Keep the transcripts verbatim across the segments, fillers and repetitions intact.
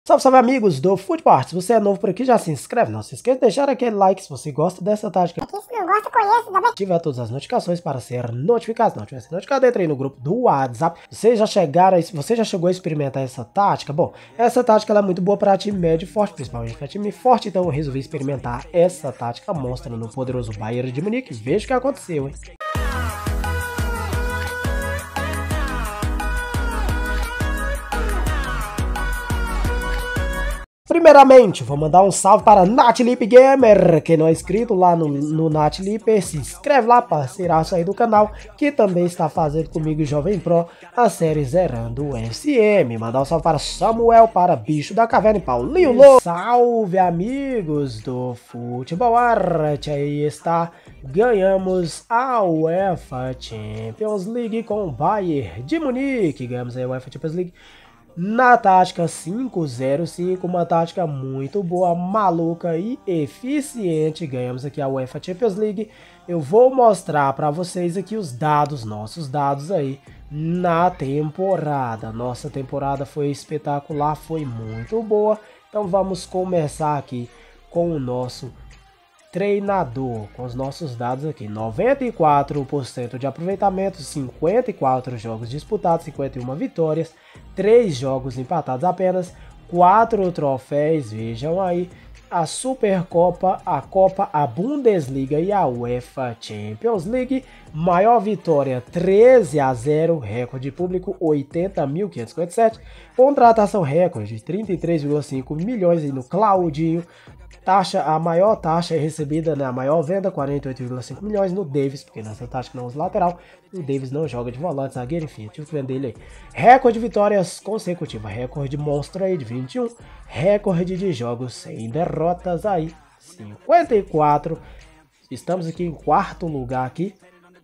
Salve, salve amigos do Futebol. Se você é novo por aqui, já se inscreve. Não se esqueça de deixar aquele like se você gosta dessa tática. Aqui, se não gosta, conheço também. Ative todas as notificações para ser notificado. Se não tiver sido notificado, entre aí no grupo do WhatsApp. Você já, chegaram a, você já chegou a experimentar essa tática? Bom, essa tática ela é muito boa para time médio e forte, principalmente para time forte. Então eu resolvi experimentar essa tática monstra no poderoso Bayern de Munique. Veja o que aconteceu, hein? Primeiramente, vou mandar um salve para Natlip Gamer. Quem não é inscrito lá no, no Natlip, se inscreve lá, parceiraço aí do canal, que também está fazendo comigo Jovem Pro a série Zerando o S M. Mandar um salve para Samuel, para Bicho da Caverna e Paulinho Lô. Salve amigos do Futebol Arte, aí está. Ganhamos a UEFA Champions League com o Bayern de Munique. Ganhamos a UEFA Champions League na tática cinco zero cinco, uma tática muito boa, maluca e eficiente. Ganhamos aqui a UEFA Champions League. Eu vou mostrar para vocês aqui os dados, nossos dados aí na temporada. Nossa temporada foi espetacular, foi muito boa. Então vamos começar aqui com o nosso treinador, com os nossos dados aqui. Noventa e quatro por cento de aproveitamento, cinquenta e quatro jogos disputados, cinquenta e uma vitórias, três jogos empatados apenas, quatro troféus, vejam aí, a Supercopa, a Copa, a Bundesliga e a UEFA Champions League. Maior vitória treze a zero, recorde público oitenta mil quinhentos e cinquenta e sete, contratação recorde trinta e três vírgula cinco milhões aí no Claudinho. Taxa, a maior taxa é recebida na maior venda, quarenta e oito vírgula cinco milhões no Davis, porque nessa taxa não usa lateral, o Davis não joga de volante, zagueiro, enfim, tive que vender ele aí. Recorde de vitórias consecutivas, recorde monstro aí de vinte e um, recorde de jogos sem derrotas aí, cinquenta e quatro, estamos aqui em quarto lugar aqui.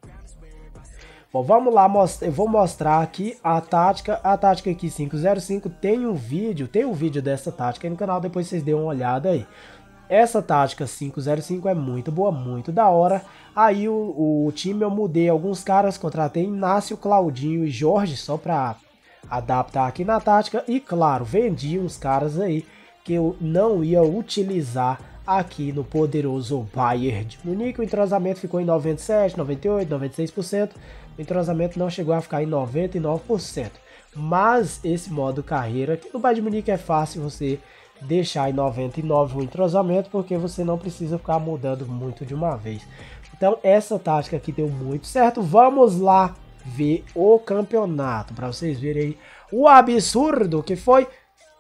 Bom, vamos lá, eu vou mostrar aqui a tática, a tática aqui cinco zero cinco, tem um vídeo, tem um vídeo dessa tática aí no canal, depois vocês dêem uma olhada aí. Essa tática cinco zero cinco é muito boa, muito da hora. Aí o, o time eu mudei alguns caras, contratei Inácio, Claudinho e Jorge só para adaptar aqui na tática. E claro, vendi uns caras aí que eu não ia utilizar aqui no poderoso Bayern de Munique. O entrosamento ficou em noventa e sete, noventa e oito, noventa e seis por cento. O entrosamento não chegou a ficar em noventa e nove por cento. Mas esse modo carreira aqui no Bayern de Munique é fácil você deixar em noventa e nove o entrosamento, porque você não precisa ficar mudando muito de uma vez. Então essa tática aqui deu muito certo. Vamos lá ver o campeonato para vocês verem aí o absurdo que foi.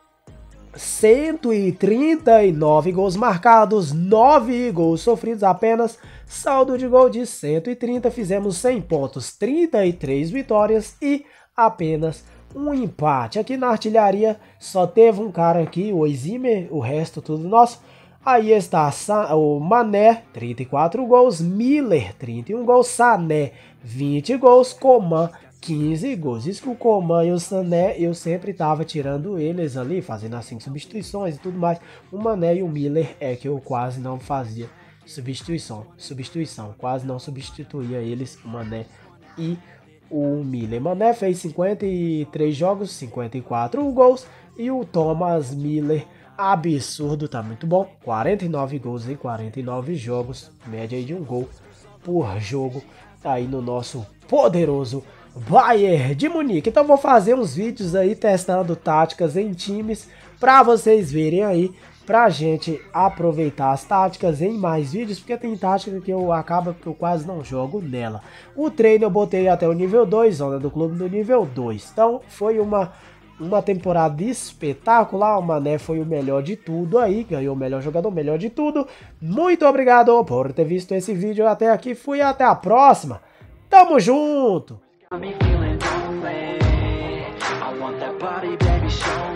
Cento e trinta e nove gols marcados, nove gols sofridos apenas, saldo de gol de cento e trinta, fizemos cem pontos, trinta e três vitórias e apenas um empate. Aqui na artilharia só teve um cara aqui, o Osimhen, o resto tudo nosso. Aí está o Mané, trinta e quatro gols, Miller, trinta e um gols, Sané, vinte gols, Coman, quinze gols. Isso que o Coman e o Sané, eu sempre tava tirando eles ali, fazendo assim substituições e tudo mais. O Mané e o Miller é que eu quase não fazia substituição, substituição, quase não substituía eles, o Mané e o Miller. Mané fez cinquenta e três jogos, cinquenta e quatro gols, e o Thomas Miller, absurdo, tá muito bom, quarenta e nove gols em quarenta e nove jogos, média de um gol por jogo, aí no nosso poderoso Bayern de Munique. Então vou fazer uns vídeos aí testando táticas em times para vocês verem aí, pra gente aproveitar as táticas em mais vídeos, porque tem tática que eu acaba que eu quase não jogo nela. O treino eu botei até o nível dois, zona do clube no nível dois. Então foi uma uma temporada espetacular. O Mané foi o melhor de tudo aí, ganhou o melhor jogador, melhor de tudo. Muito obrigado por ter visto esse vídeo até aqui. Fui, até a próxima. Tamo junto.